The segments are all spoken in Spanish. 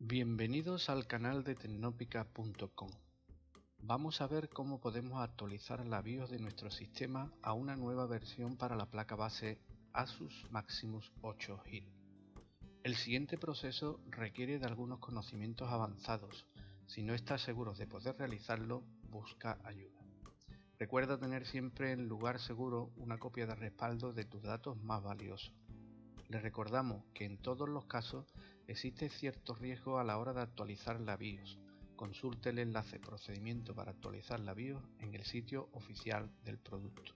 Bienvenidos al canal de Tecnopica.com. Vamos a ver cómo podemos actualizar la BIOS de nuestro sistema a una nueva versión para la placa base Asus Maximus 8 Hill. El siguiente proceso requiere de algunos conocimientos avanzados. Si no estás seguro de poder realizarlo, busca ayuda. Recuerda tener siempre en lugar seguro una copia de respaldo de tus datos más valiosos. Les recordamos que en todos los casos existe cierto riesgo a la hora de actualizar la BIOS. Consulte el enlace procedimiento para actualizar la BIOS en el sitio oficial del producto.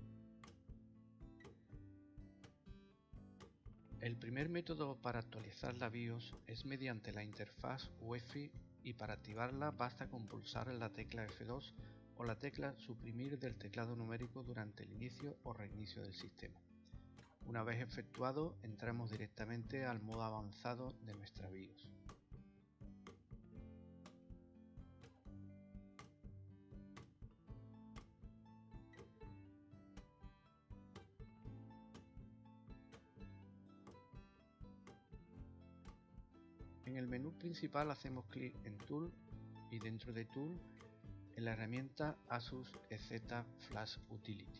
El primer método para actualizar la BIOS es mediante la interfaz UEFI y para activarla basta con pulsar la tecla F2 o la tecla suprimir del teclado numérico durante el inicio o reinicio del sistema. Una vez efectuado, entramos directamente al modo avanzado de nuestra BIOS. En el menú principal hacemos clic en Tool y dentro de Tool en la herramienta Asus EZ Flash Utility.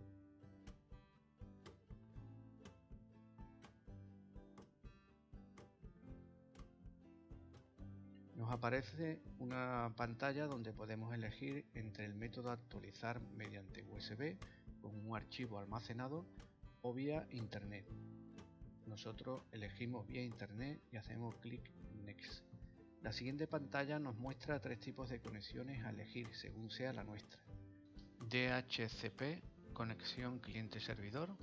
Nos aparece una pantalla donde podemos elegir entre el método actualizar mediante USB con un archivo almacenado o vía Internet. Nosotros elegimos vía Internet y hacemos clic en Next. La siguiente pantalla nos muestra tres tipos de conexiones a elegir según sea la nuestra. DHCP, conexión cliente-servidor.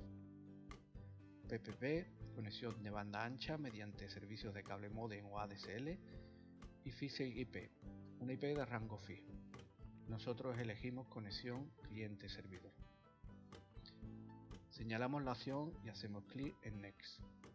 PPP, conexión de banda ancha mediante servicios de cable módem o ADSL. Y Physical IP, una IP de rango fijo. Nosotros elegimos conexión cliente-servidor. Señalamos la opción y hacemos clic en Next.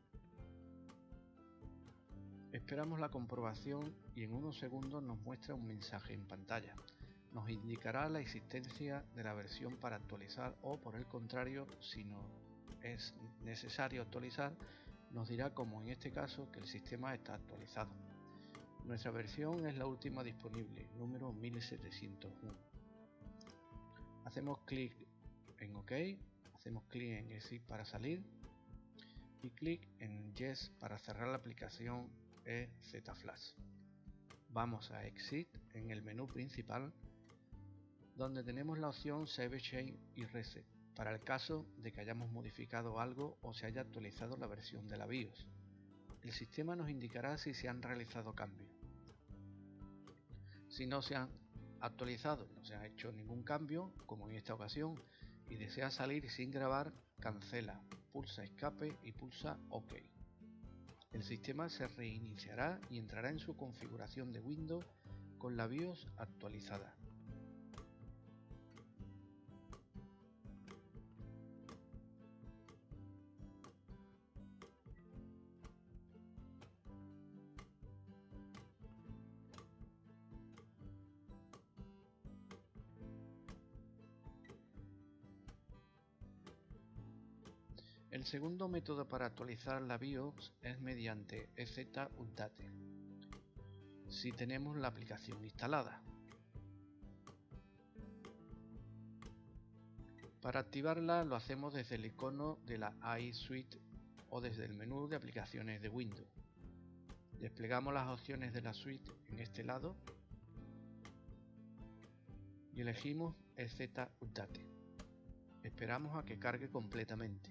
Esperamos la comprobación y en unos segundos nos muestra un mensaje en pantalla. Nos indicará la existencia de la versión para actualizar o, por el contrario, si no es necesario actualizar, nos dirá, como en este caso, que el sistema está actualizado. Nuestra versión es la última disponible, número 1701. Hacemos clic en OK, hacemos clic en Exit para salir y clic en Yes para cerrar la aplicación EZ Flash. Vamos a Exit en el menú principal, donde tenemos la opción Save Change y Reset, para el caso de que hayamos modificado algo o se haya actualizado la versión de la BIOS. El sistema nos indicará si se han realizado cambios. Si no se han actualizado, no se ha hecho ningún cambio, como en esta ocasión, y desea salir sin grabar, cancela, pulsa escape y pulsa OK. El sistema se reiniciará y entrará en su configuración de Windows con la BIOS actualizada. El segundo método para actualizar la BIOS es mediante EZ Update, si tenemos la aplicación instalada. Para activarla lo hacemos desde el icono de la iSuite o desde el menú de aplicaciones de Windows. Desplegamos las opciones de la suite en este lado y elegimos EZ Update. Esperamos a que cargue completamente.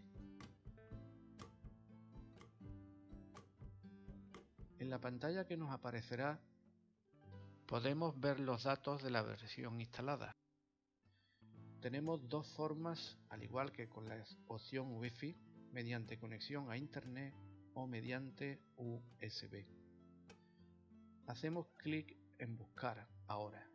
En la pantalla que nos aparecerá podemos ver los datos de la versión instalada. Tenemos dos formas, al igual que con la opción Wi-Fi, mediante conexión a Internet o mediante USB. Hacemos clic en Buscar ahora.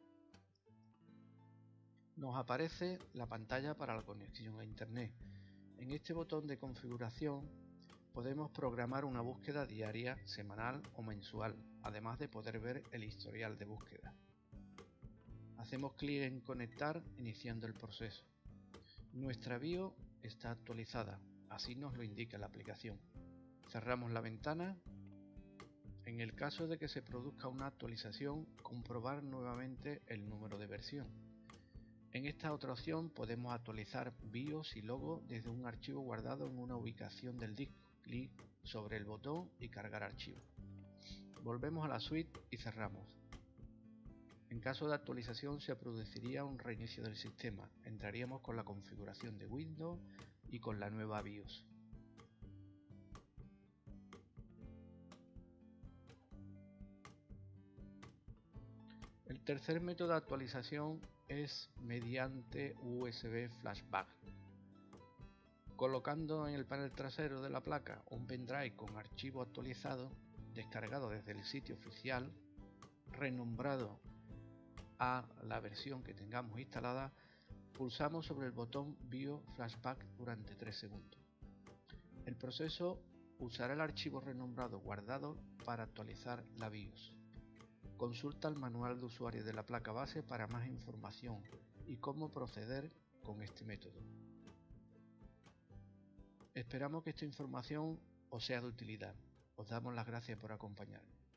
Nos aparece la pantalla para la conexión a Internet. En este botón de configuración podemos programar una búsqueda diaria, semanal o mensual, además de poder ver el historial de búsqueda. Hacemos clic en Conectar, iniciando el proceso. Nuestra BIOS está actualizada, así nos lo indica la aplicación. Cerramos la ventana. En En el caso de que se produzca una actualización, comprobar nuevamente el número de versión. En esta otra opción podemos actualizar BIOS y logo desde un archivo guardado en una ubicación del disco. Clic sobre el botón y cargar archivo. Volvemos a la suite y cerramos. En caso de actualización se produciría un reinicio del sistema. Entraríamos con la configuración de Windows y con la nueva BIOS. El tercer método de actualización es mediante USB Flashback. Colocando en el panel trasero de la placa un pendrive con archivo actualizado, descargado desde el sitio oficial, renombrado a la versión que tengamos instalada, pulsamos sobre el botón BIOS Flashback durante 3 segundos. El proceso usará el archivo renombrado guardado para actualizar la BIOS. Consulta el manual de usuario de la placa base para más información y cómo proceder con este método. Esperamos que esta información os sea de utilidad. Os damos las gracias por acompañarnos.